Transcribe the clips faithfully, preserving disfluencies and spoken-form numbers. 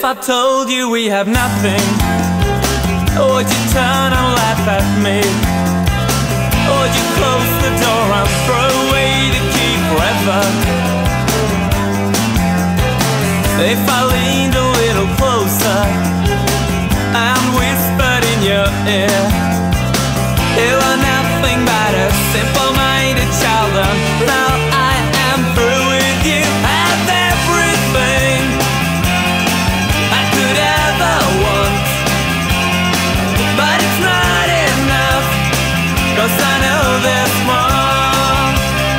I told you we have nothing? Would you turn and laugh at me? Would you close the door and throw away the key forever? If I leaned a little closer and whispered in your ear, you are nothing but a simple-minded child, and now I am through with you. Have everything I could ever want, but it's not enough, 'cause I know there's more.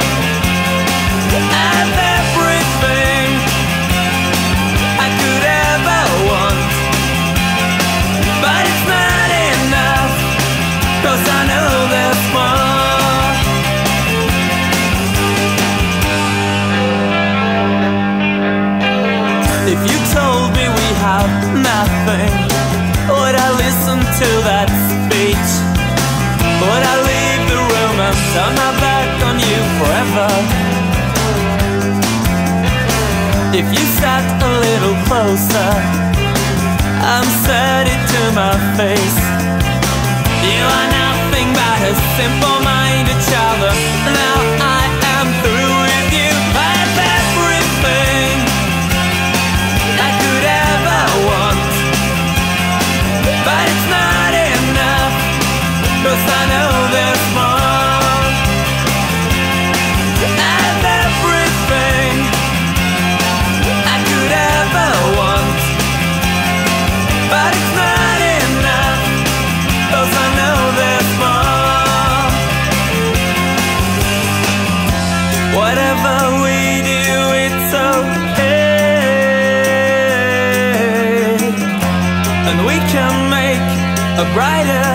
Have everything I could ever want, but it's not enough, 'cause I know there's more. If you told me we have nothing, would I listen to that speech? Would I leave the room and turn my back on you forever? If you sat a little closer and said it to my face, you are nothing but a simple-minded child, and now I am through with you. I have everything I could ever want, but it's not enough, 'cause I know there's more. I have everything I could ever want, but it's not enough, 'cause I know there's more. Whatever we do, it's okay, and we can make a brighter